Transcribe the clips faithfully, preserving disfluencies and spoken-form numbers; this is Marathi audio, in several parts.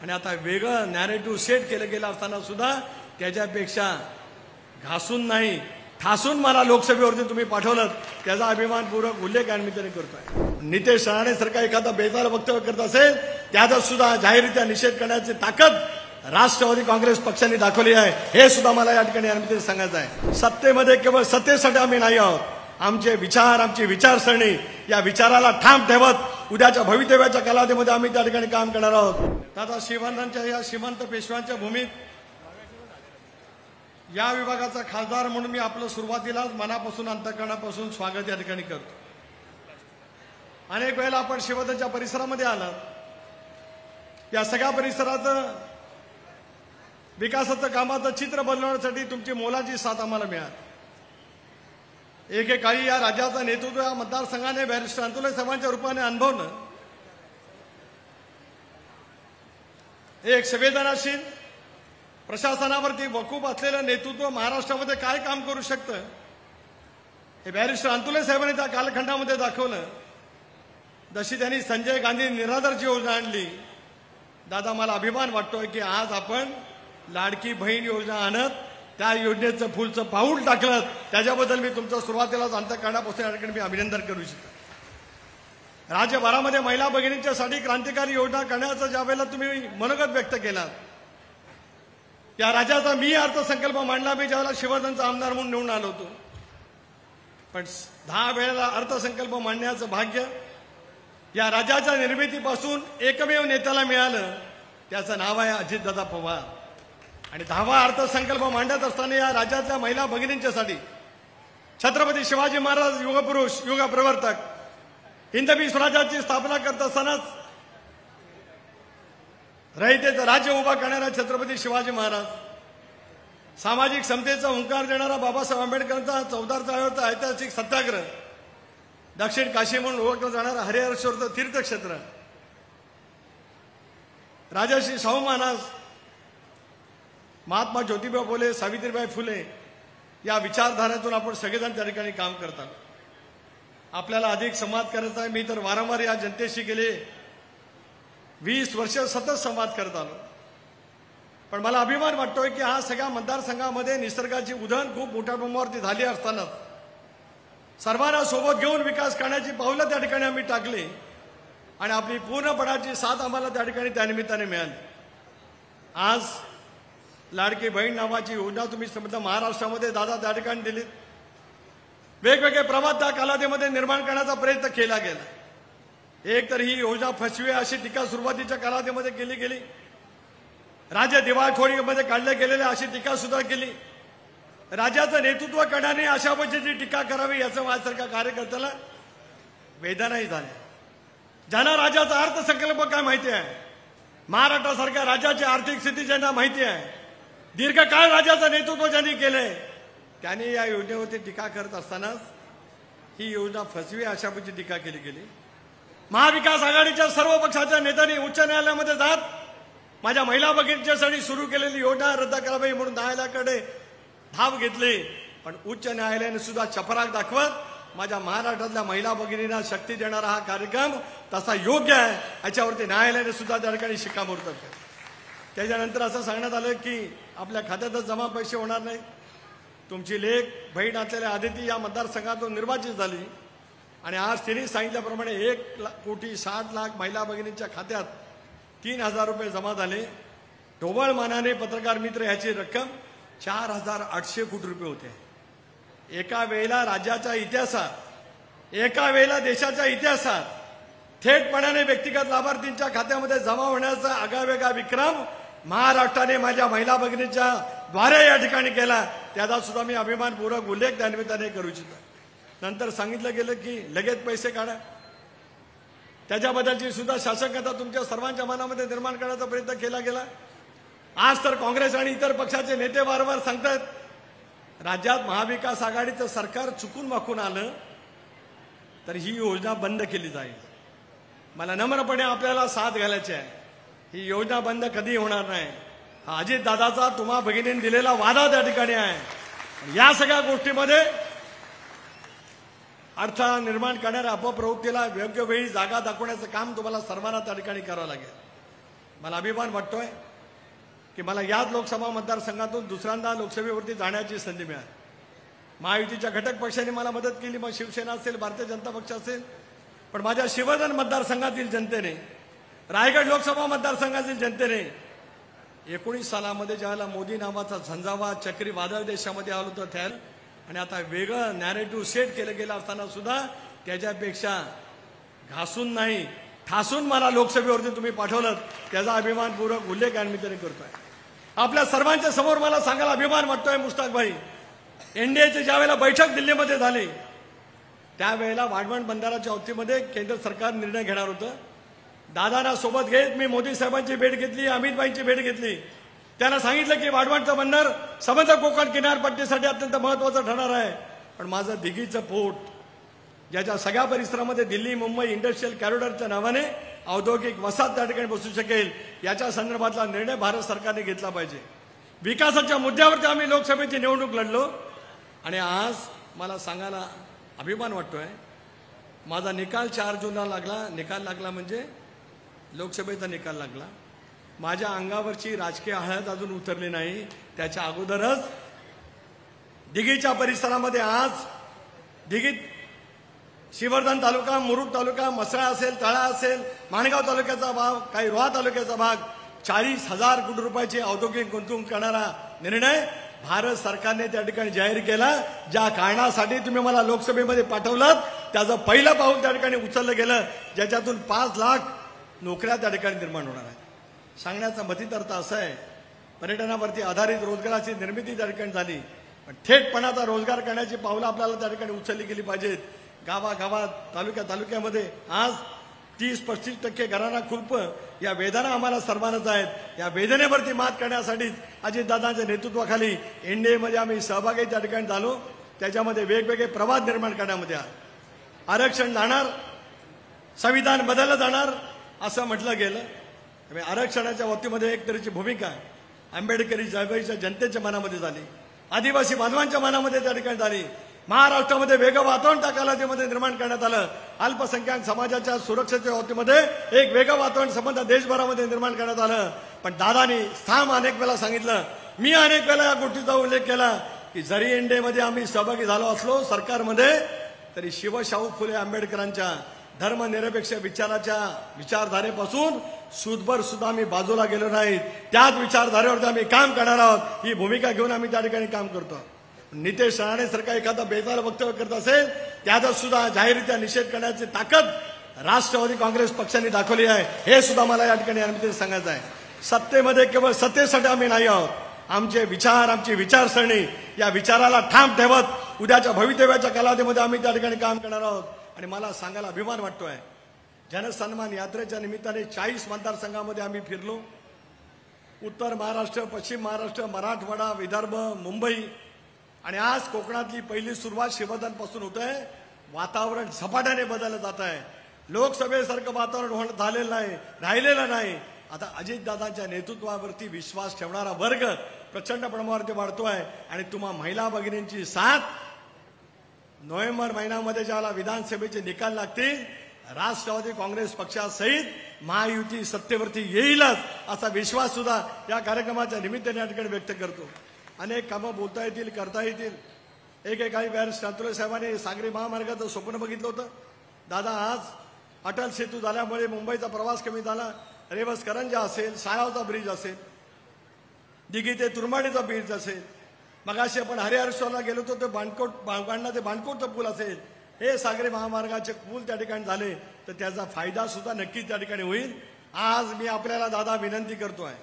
आणि आता वेगळं नॅरेटिव्ह सेट केलं गेलं असताना सुद्धा त्याच्यापेक्षा घासून नाही ठासून मला लोकसभेवरती तुम्ही पाठवलं त्याचा अभिमानपूर्वक उल्लेख आणि मी तरी करतोय। नितेश राणे सारखा एखादा बेताल वक्तव्य करत असेल त्याचा सुद्धा जाहीररित्या निषेध करण्याची ताकद राष्ट्रवादी काँग्रेस पक्षाने दाखवली आहे, हे सुद्धा मला या ठिकाणी आम्ही सांगायचं आहे। सत्तेमध्ये केवळ सत्तेसाठी आम्ही नाही आहोत, आमचे विचार आमची विचारसरणी या विचाराला ठाम ठेवत उद्याच्या भवितव्याच्या कालावधीमध्ये आम्ही त्या ठिकाणी काम करणार आहोत। आता श्रीमंतांच्या या श्रीमंत पेशव्यांच्या भूमीत या विभागाचा खासदार म्हणून मी आपलं सुरुवातीलाच मनापासून अंतःकरणापासून स्वागत या ठिकाणी करतो। अनेक वेळेला आपण शिवधनच्या परिसरामध्ये आलात, या सगळ्या परिसराचं विकासाचं कामाचं चित्र बदलवण्यासाठी तुमची मोलाची साथ आम्हाला मिळाली। एकेकाळी या राज्याचं नेतृत्व या मतदारसंघाने बॅरिस्टर अंतुले साहेबांच्या रूपाने अनुभवलं। एक संवेदनाशील प्रशासनावरती वकूफ असलेलं नेतृत्व महाराष्ट्रामध्ये काय काम करू शकतं हे बॅरिस्टर अंतुले साहेबांनी त्या कालखंडामध्ये दाखवलं। जशी त्यांनी संजय गांधी निराधारची योजना आणली, दादा मला अभिमान वाटतोय की आज आपण लाडकी बहीण योजना आणत त्या योजनेचं फुलचं पाऊल टाकलं, त्याच्याबद्दल मी तुमचं सुरुवातीलाच अंतःकरणापासून या ठिकाणी मी अभिनंदन करू इच्छितो। राज्यभरामध्ये महिला भगिनींच्यासाठी क्रांतिकारी योजना करण्याचं ज्यावेळेला तुम्ही मनोगत व्यक्त केला, या राज्याचा मी अर्थसंकल्प मांडला, मी ज्यावेळेला शिवधनचा आमदार म्हणून निवडून आलो होतो, पण दहा वेळेला अर्थसंकल्प मांडण्याचं भाग्य या राज्याच्या निर्मितीपासून एकमेव नेत्याला मिळालं, त्याचं नाव आहे अजितदादा पवार। आणि दहावा अर्थसंकल्प मांडत असताना या राज्यातल्या महिला भगिनींच्यासाठी छत्रपती शिवाजी महाराज युगपुरुष युग प्रवर्तक हिंदवी स्वराज्याची स्थापना करत असतानाच रयतेचं राज्य उभा करणारा छत्रपती शिवाजी महाराज, सामाजिक समतेचा हुंकार देणारा बाबासाहेब आंबेडकरांचा चौदारचा ऐतिहासिक सत्याग्रह, दक्षिण काशी म्हणून ओळखलं जाणारं हरिहरेश्वर तीर्थक्षेत्र, राजर्षी शाहू महाराज, महात्मा ज्योतिबा फुले, सावित्रीबाई फुले या विचारधारेतून आपण सगळेजण त्या ठिकाणी काम करतात। आपल्याला अधिक संवाद करायचा आहे। मी तर वारंवार या जनतेशी गेले वीस वर्ष सतत संवाद करत आलो, पण मला अभिमान वाटतोय की हा सगळ्या मतदारसंघामध्ये निसर्गाची उधळण खूप मोठ्या प्रमाणावरती झाली असताना सर्वांना सोबत घेऊन विकास करण्याची पावलं त्या ठिकाणी आम्ही टाकली आणि आपली पूर्णपणाची साथ आम्हाला त्या ठिकाणी त्यानिमित्ताने मिळाली। आज लाडकी बहीण नावाची योजना तुम्ही समजा महाराष्ट्रामध्ये दादा त्या ठिकाणी दिलीत, वेगवेगळे प्रभात त्या कालावधीमध्ये निर्माण करण्याचा प्रयत्न केला गेला। एक तर ही योजना फसवी अशी टीका सुरुवातीच्या कालावधीमध्ये केली गेली, राज्य दिवाळखोरीमध्ये काढले गेलेले अशी टीका सुद्धा केली, राज्याचं नेतृत्व करणारे अशा पद्धतीची टीका करावी याचं माझ्यासारख्या कार्यकर्त्याला वेदनाही झाल्या। ज्यांना राज्याचा अर्थसंकल्प काय माहिती आहे, महाराष्ट्रासारख्या राज्याची आर्थिक स्थिती ज्यांना माहिती आहे, दीर्घकाळ राज्याचं नेतृत्व ज्यांनी केलंय, त्यांनी या योजनेवरती टीका करत असतानाच ही योजना फसवी अशा पद्धतीची टीका केली गेली। महाविकास आघाडीच्या सर्व पक्षाच्या नेत्यांनी उच्च न्यायालयामध्ये जात माझ्या महिला भगिनींच्यासाठी सुरू केलेली योजना रद्द करावी म्हणून न्यायालयाकडे धाव घेतली, पण उच्च न्यायालयाने सुद्धा चपराक दाखवत माझ्या महाराष्ट्रातल्या महिला भगिनींना शक्ती देणारा हा कार्यक्रम तसा योग्य आहे याच्यावरती न्यायालयाने सुद्धा त्या ठिकाणी शिक्कामोर्तब केलं। त्याच्यानंतर असं सांगण्यात आलं की आपल्या खात्यातच जमा पैसे होणार नाही। तुमची लेख बहीण असलेल्या आदिती या मतदारसंघातून निर्वाचित झाली आणि आज तिने सांगितल्याप्रमाणे एक कोटी साठ लाख महिला भगिनींच्या खात्यात तीन हजार रुपये जमा झाले। ढोबळ मानाने पत्रकार मित्र याची रक्कम चार हजार आठशे कोटी रुपये होते। एका वेळेला राज्याच्या इतिहासात, एका वेळेला देशाच्या इतिहासात थेटपणाने व्यक्तिगत लाभार्थींच्या खात्यामध्ये जमा होण्याचा आगळावेगळा विक्रम महाराष्ट्राने माझ्या महिला भगिनींच्या द्वारे या ठिकाणी केला, त्याचा सुद्धा मी अभिमानपूर्वक उल्लेख त्यानिमित्ताने करू इच्छितो। नंतर सांगितलं गेलं की लगेच पैसे काढा, त्याच्याबद्दलची सुद्धा शासकता तुमच्या सर्वांच्या मनामध्ये निर्माण करण्याचा प्रयत्न केला गेला। आज तर काँग्रेस आणि इतर पक्षाचे नेते वारंवार सांगतात राज्यात महाविकास आघाडीचं सरकार चुकून वाकून आलं तर ही योजना बंद केली जाईल। मला नम्रपणे आपल्याला साथ घालायची आहे, ही योजना बंद कधी होणार नाही। हा अजित दादाचा तुम्हा भगिनींनी दिलेला वादा त्या ठिकाणी आहे। या सगळ्या गोष्टीमध्ये अडथळा निर्माण करणाऱ्या अपप्रवृत्तीला योग्य वेळी जागा दाखवण्याचं काम तुम्हाला सर्वांना त्या ठिकाणी करावं लागेल। मला अभिमान वाटतोय की मला याच लोकसभा मतदारसंघातून दुसऱ्यांदा लोकसभेवरती जाण्याची संधी मिळाली. महायुतीच्या घटक पक्षांनी मला मदत केली, मग शिवसेना असेल, भारतीय जनता पक्ष असेल, पण माझ्या शिवधन मतदारसंघातील जनतेने, रायगड लोकसभा मतदारसंघातील जनतेने एकोणीस सालामध्ये ज्यावेळेला मोदी नावाचा झंझावात चक्री वादळ देशामध्ये आलं होतं त्याला, आणि आता वेगळं नॅरेटिव्ह सेट केलं गेलं असताना सुद्धा त्याच्यापेक्षा घासून नाही ठासून मला लोकसभेवरती तुम्ही पाठवलं, त्याचा अभिमानपूर्वक उल्लेख आणि मी तरी करतोय. आपल्या सर्वांच्या समोर मला सांगायला अभिमान वाटतोय मुश्ताक भाई, एनडीएची ज्या वेळेला बैठक दिल्लीमध्ये झाली त्यावेळेला वाढवण बंदराच्या बाबतीमध्ये केंद्र सरकार निर्णय घेणार होतं. दादांना सोबत घेत मी मोदी साहेबांची भेट घेतली, अमित भाईंची भेट घेतली. त्यांना सांगितलं की वाढवणचं बंदर समंदर कोकण किनारपट्टीसाठी अत्यंत महत्वाचं ठरणार आहे, पण माझं दिघीचं पोट ज्याच्या सगळ्या परिसरामध्ये दिल्ली मुंबई इंडस्ट्रियल कॉरिडॉरच्या नावाने औद्योगिक वसाहत त्या ठिकाणी बसू शकेल, याच्या संदर्भातला निर्णय भारत सरकारने घेतला पाहिजे. विकासाच्या मुद्द्यावरती आम्ही लोकसभेची निवडणूक लढलो आणि आज मला सांगायला अभिमान वाटतोय, माझा निकाल चार जूनला लागला. निकाल लागला म्हणजे लोकसभेचा निकाल लागला. माझ्या अंगावरची राजकीय हळद अजून उतरली नाही. त्याच्या अगोदरच दिघीच्या परिसरामध्ये आज दिघीत श्रीवर्धन तालुका, मुरुड तालुका, मसळा असेल, तळा असेल, माणगाव तालुक्याचा भाग, काही रोहा तालुक्याचा भाग, चाळीस हजार कोटी रुपयाची औद्योगिक गुंतवणूक करणारा निर्णय भारत सरकारने त्या ठिकाणी जाहीर केला. ज्या कारणासाठी तुम्ही मला लोकसभेमध्ये पाठवलं त्याचं पहिलं पाऊल त्या ठिकाणी उचललं गेलं, ज्याच्यातून पाच लाख नोकऱ्या त्या ठिकाणी निर्माण होणार आहेत. सांगण्याचा मतितार्थ असा आहे, पर्यटनावरती आधारित रोजगाराची निर्मिती त्या ठिकाणी झाली, पण थेटपणाचा रोजगार करण्याची पावलं आपल्याला त्या ठिकाणी उचलली गेली पाहिजेत. गावागावात, तालुक्या तालुक्यामध्ये आज तीस पस्तीस टक्के घरांना कुलप या वेदना आम्हाला सर्वांनाच आहेत. या वेदनेवरती मात करण्यासाठी अजितदादांच्या नेतृत्वाखाली एनडीएमध्ये आम्ही सहभागी त्या ठिकाणी झालो. त्याच्यामध्ये वेगवेगळे प्रवाद निर्माण करण्यामध्ये आरक्षण जाणार, संविधान बदललं जाणार असं म्हटलं गेलं. आरक्षणाच्या बाबतीमध्ये एक तऱ्हेची भूमिका आंबेडकरी चळवळीच्या जनतेच्या मनामध्ये झाली, आदिवासी बांधवांच्या मनामध्ये त्या ठिकाणी झाली. महाराष्ट्रामध्ये वेगळं वातावरण त्या कालावधीमध्ये निर्माण करण्यात आलं. अल्पसंख्याक समाजाच्या सुरक्षेच्या बाबतीमध्ये एक वेगळं वातावरण संबंध देशभरामध्ये निर्माण करण्यात आलं. पण दादानी ठाम अनेक वेळा सांगितलं, मी अनेक वेळा या गोष्टीचा उल्लेख केला की जरी एनडीएमध्ये आम्ही सहभागी झालो असलो सरकारमध्ये, तरी शिवशाहू फुले आंबेडकरांच्या धर्मनिरपेक्ष विचाराच्या विचारधारेपासून सुदभर सुद्धा आम्ही बाजूला गेलो नाहीत. त्याच विचारधारेवरती आम्ही काम करणार आहोत. ही भूमिका घेऊन आम्ही त्या ठिकाणी काम करतो. नितेश राणेसारखा एखादा बेताल वक्तव्य करत असेल त्याचा सुद्धा जाहीररित्या निषेध करण्याची ताकद राष्ट्रवादी काँग्रेस पक्षाने दाखवली आहे, हे सुद्धा मला या ठिकाणी अनुमती सांगायचं आहे. सत्तेमध्ये केवळ सत्तेसाठी आम्ही नाही आहोत. आमचे विचार, आमची विचारसरणी या विचाराला ठाम ठेवत उद्याच्या भवितव्याच्या कालावधीमध्ये आम्ही त्या ठिकाणी काम करणार आहोत. आणि मला सांगायला अभिमान वाटतोय, जनसन्मान यात्रेच्या निमित्ताने चाळीस मतदारसंघामध्ये आम्ही फिरलो. उत्तर महाराष्ट्र, पश्चिम महाराष्ट्र, मराठवाडा, विदर्भ, मुंबई आणि आज कोकणातली पहिली सुरुवात शिवधनपासून होत आहे. वातावरण झपाट्याने बदललं जात आहे. लोकसभेसारखं वातावरण होणं झालेलं नाही, राहिलेलं नाही. आता अजितदादांच्या नेतृत्वावरती विश्वास ठेवणारा वर्ग प्रचंड प्रमाणावरती वाढतोय. आणि तुम्हा महिला भगिनींची साथ नोव्हेंबर महिन्यामध्ये ज्याला विधानसभेचे निकाल लागतील, राष्ट्रवादी काँग्रेस पक्षासहित महायुती सत्तेवरती येईलच असा विश्वास सुद्धा या कार्यक्रमाच्या निमित्ताने या ठिकाणी व्यक्त करतो. अनेक कामं बोलता येतील, करता येतील. एकेकाळी वेळेस शांतुले साहेबांनी सागरी महामार्गाचं स्वप्न बघितलं होतं. दादा आज अटल सेतू झाल्यामुळे मुंबईचा प्रवास कमी झाला. रेवस करंजा असेल, साळावचा ब्रिज असेल, दिघी ते तुरमाडीचा ब्रिज असेल, मगाशी आपण हरिहरेश्वरला गेलो होतो ते बाणकोट बाणा ते बाणकोटचा पूल असेल, हे सागरी महामार्गाचे पूल त्या ठिकाणी झाले तर त्याचा फायदा सुद्धा नक्कीच त्या ठिकाणी होईल. आज मी आपल्याला दादा विनंती करतोय,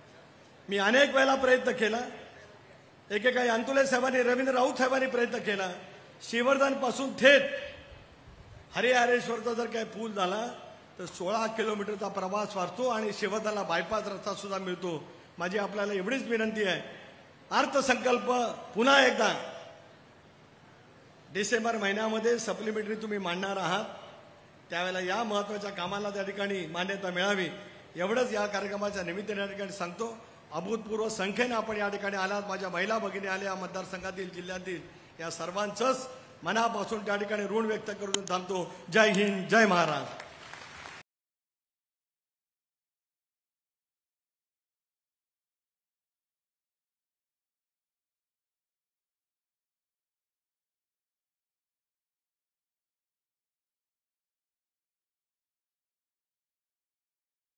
मी अनेक वेळेला प्रयत्न केला, एकेकाळी अंतुले साहेबांनी, रवींद्र राऊत साहेबांनी प्रयत्न केला. श्रीवर्धन पासून थेट हरिहरेश्वरचा जर काही पूल झाला तर सोळा किलोमीटरचा प्रवास वाचतो आणि श्रीवर्धनला बायपास रस्ता सुद्धा मिळतो. माझी आपल्याला एवढीच विनंती आहे, अर्थसंकल्प पुन्हा एकदा डिसेंबर महिन्यामध्ये सप्लिमेंटरी तुम्ही मांडणार आहात, त्यावेळेला या महत्वाच्या कामाला त्या ठिकाणी मान्यता मिळावी एवढंच या कार्यक्रमाच्या निमित्ताने या ठिकाणी सांगतो. अभूतपूर्व संख्येने आपण या ठिकाणी आलात, माझ्या महिला भगिनी आल्या मतदारसंघातील, जिल्ह्यातील, या सर्वांचंच मनापासून त्या ठिकाणी ऋण व्यक्त करून थांबतो. जय हिंद, जय महाराष्ट्र.